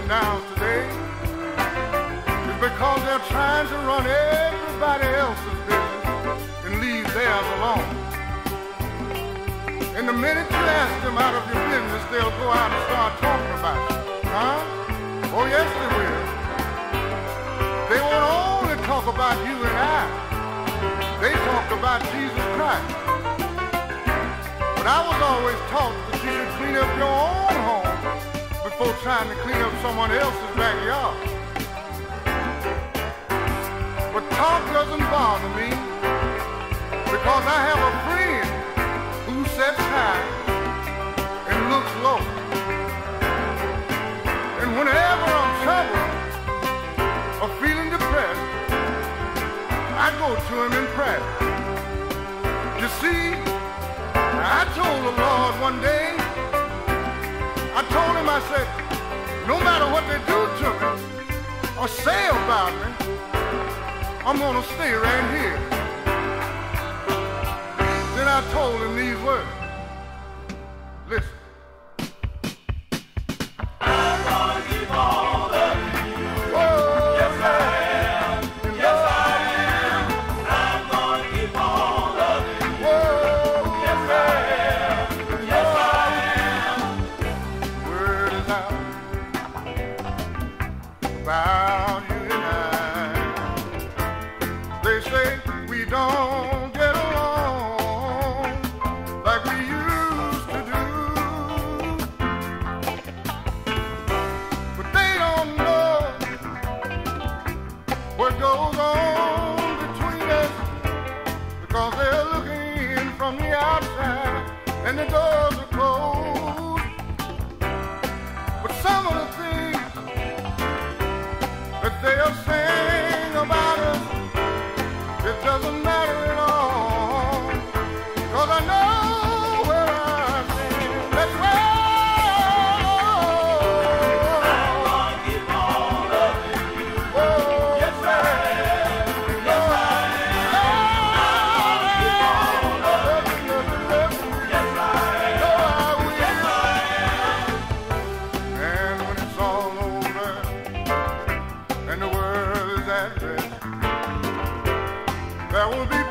down today is because they're trying to run everybody else's business and leave theirs alone. And the minute you ask them out of your business, they'll go out and start talking about you. Huh? Oh, yes, they will. They won't only talk about you and I. They talk about Jesus Christ. But I was always taught that you should clean up your own home before trying to clean up someone else's backyard. But talk doesn't bother me because I have a friend who sits high and looks low. And whenever I'm troubled or feeling depressed, I go to him in prayer. You see, I told the Lord one day, I told him, I said, no matter what they do to me or say about me, I'm gonna stay right here. Then I told him these words. Listen. I'm gonna keep on loving you. Oh, yes, I am. Yes, I am. I'm gonna keep on loving you. oh, Yes, I am. Yes, I am. word is out about you and I. They say we don't get along like we used to do, but they don't know what goes on between us because they're looking in from the outside and the doors are closed. But some of the things that they are saying about us, it doesn't matter at all, 'cause I know where I stand. That's where I'm gonna keep on loving you. oh, Yes, I am. Yes, I am. I'm gonna keep on loving you. Yes, I am. Yes, I am. And when it's all over and the world is at rest, there will be